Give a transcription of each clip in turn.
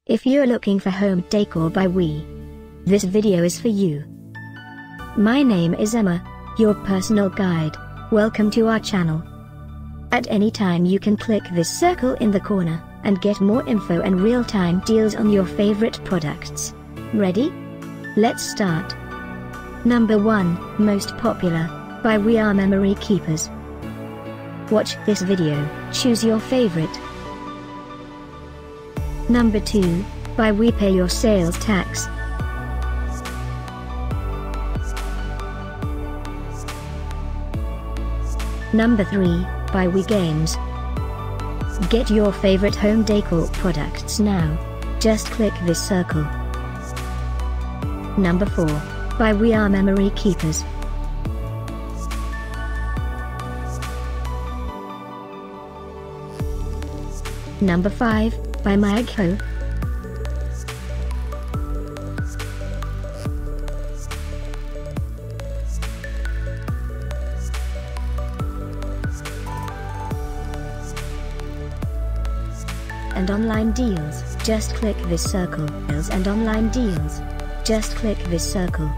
If you're looking for home decor by We, this video is for you. My name is Emma, your personal guide. Welcome to our channel. At any time you can click this circle in the corner, and get more info and real-time deals on your favorite products. Ready? Let's start. Number 1, Most Popular, by We Are Memory Keepers. Watch this video, choose your favorite. Number 2, by We Pay Your Sales Tax. Number 3, by We Games. Get your favorite home decor products now. Just click this circle. Number 4, by We Are Memory Keepers. Number 5, by Magco. And online deals, just click this circle. Deals and online deals, just click this circle.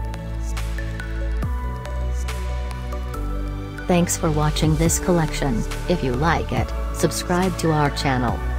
Thanks for watching this collection. If you like it, subscribe to our channel.